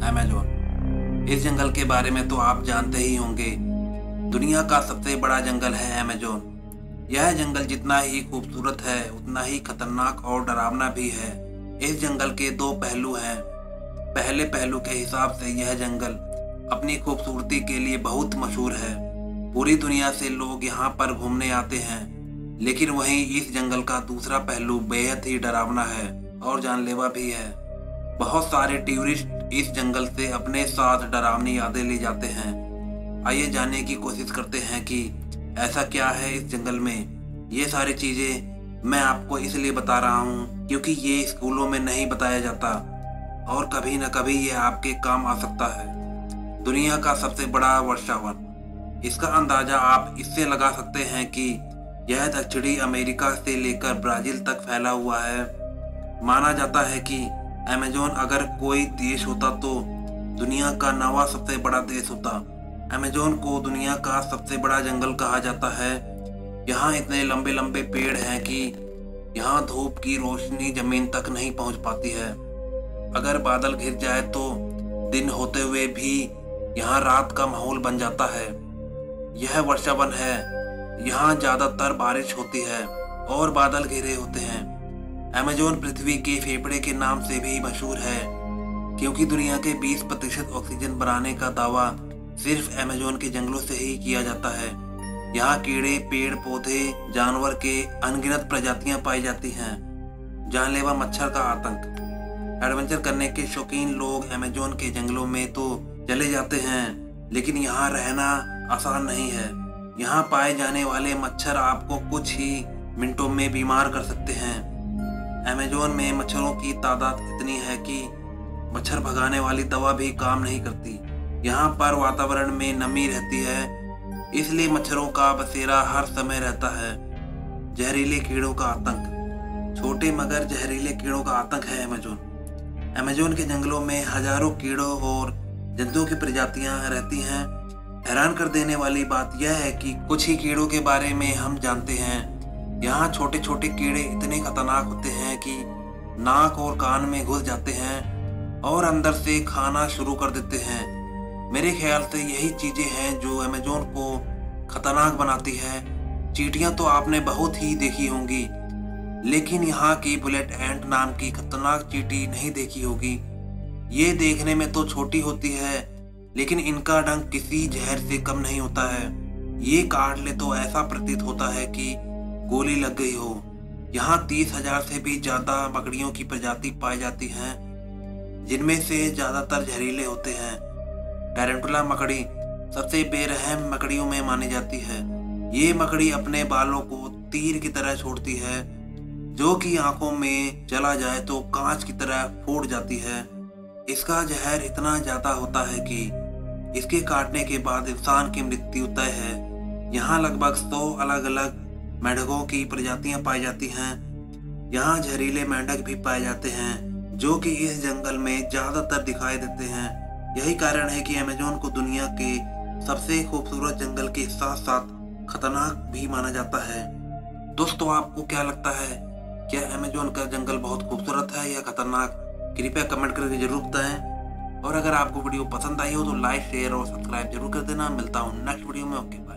Amazon. इस जंगल के बारे में तो आप जानते ही होंगे। दुनिया का सबसे बड़ा जंगल है अमेजोन। यह जंगल जितना ही खूबसूरत है उतना ही खतरनाक और डरावना भी है। इस जंगल के दो पहलू हैं। पहले पहलू के हिसाब से यह जंगल अपनी खूबसूरती के लिए बहुत मशहूर है। पूरी दुनिया से लोग यहाँ पर घूमने आते हैं। लेकिन वहीं इस जंगल का दूसरा पहलू बेहद ही डरावना है और जानलेवा भी है। बहुत सारे टूरिस्ट इस जंगल से अपने साथ डरावनी यादें ले जाते हैं। आइए जानने की कोशिश करते हैं कि ऐसा क्या है इस जंगल में। ये सारी चीजें मैं आपको इसलिए बता रहा हूँ क्योंकि ये स्कूलों में नहीं बताया जाता और कभी न कभी ये आपके काम आ सकता है। दुनिया का सबसे बड़ा वर्षावन। इसका अंदाजा आप इससे लगा सकते हैं कि यह दक्षिणी अमेरिका से लेकर ब्राजील तक फैला हुआ है। माना जाता है कि अमेजोन अगर कोई देश होता तो दुनिया का 9वां सबसे बड़ा देश होता। अमेजोन को दुनिया का सबसे बड़ा जंगल कहा जाता है। यहाँ इतने लंबे लंबे पेड़ हैं कि यहाँ धूप की रोशनी जमीन तक नहीं पहुँच पाती है। अगर बादल घिर जाए तो दिन होते हुए भी यहाँ रात का माहौल बन जाता है। यह वर्षावन है। यहाँ ज्यादातर बारिश होती है और बादल घिरे होते हैं। अमेजोन पृथ्वी के फेफड़े के नाम से भी मशहूर है क्योंकि दुनिया के 20% ऑक्सीजन बनाने का दावा सिर्फ अमेजोन के जंगलों से ही किया जाता है। यहाँ कीड़े, पेड़ पौधे, जानवर के अनगिनत प्रजातियां पाई जाती हैं। जानलेवा मच्छर का आतंक। एडवेंचर करने के शौकीन लोग अमेजोन के जंगलों में तो चले जाते हैं, लेकिन यहाँ रहना आसान नहीं है। यहाँ पाए जाने वाले मच्छर आपको कुछ ही मिनटों में बीमार कर सकते हैं। अमेजोन में मच्छरों की तादाद इतनी है कि मच्छर भगाने वाली दवा भी काम नहीं करती। यहाँ पर वातावरण में नमी रहती है, इसलिए मच्छरों का बसेरा हर समय रहता है। जहरीले कीड़ों का आतंक। छोटे मगर जहरीले कीड़ों का आतंक है अमेजोन। अमेजोन के जंगलों में हजारों कीड़ों और जंतुओं की प्रजातियां रहती हैं। हैरान कर देने वाली बात यह है कि कुछ ही कीड़ों के बारे में हम जानते हैं। यहाँ छोटे छोटे कीड़े इतने खतरनाक होते हैं कि नाक और कान में घुस जाते हैं और अंदर से खाना शुरू कर देते हैं। मेरे ख्याल से यही चीजें हैं जो अमेजोन को खतरनाक बनाती है। चींटियां तो आपने बहुत ही देखी होंगी, लेकिन यहाँ की बुलेट एंट नाम की खतरनाक चींटी नहीं देखी होगी। ये देखने में तो छोटी होती है, लेकिन इनका डंक किसी जहर से कम नहीं होता है। ये काट ले तो ऐसा प्रतीत होता है कि गोली लग गई हो। यहाँ 30,000 से भी ज्यादा मकड़ियों की प्रजाति पाई जाती हैं, जिनमें से ज्यादातर जहरीले होते हैं। टैरेंटुला मकड़ी सबसे बेरहम मकड़ियों में मानी जाती है। ये मकड़ी अपने बालों को तीर की तरह छोड़ती है, जो कि आंखों में चला जाए तो कांच की तरह फूट जाती है। इसका जहर इतना ज्यादा होता है कि इसके काटने के बाद इंसान की मृत्यु तय है। यहाँ लगभग 100 अलग अलग मेंढकों की प्रजातियां पाई जाती हैं। यहाँ जहरीले मेंढक भी पाए जाते हैं, जो कि इस जंगल में ज्यादातर दिखाई देते हैं। यही कारण है कि अमेजोन को दुनिया के सबसे खूबसूरत जंगल के साथ साथ खतरनाक भी माना जाता है। दोस्तों, आपको क्या लगता है, क्या अमेजोन का जंगल बहुत खूबसूरत है या खतरनाक? कृपया कमेंट करके जरूर बताएं। और अगर आपको वीडियो पसंद आई हो तो लाइक, शेयर और सब्सक्राइब जरूर कर देना। मिलता हूँ नेक्स्ट वीडियो में। ओके।